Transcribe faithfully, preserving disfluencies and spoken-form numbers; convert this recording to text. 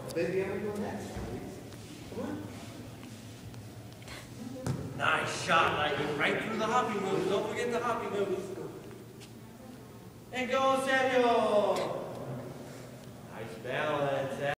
Baby, I'm going next. Come on. Nice shot, Lightning. Right through the hoppy moves. Don't forget the hoppy moves. And go, Samuel. Nice balance.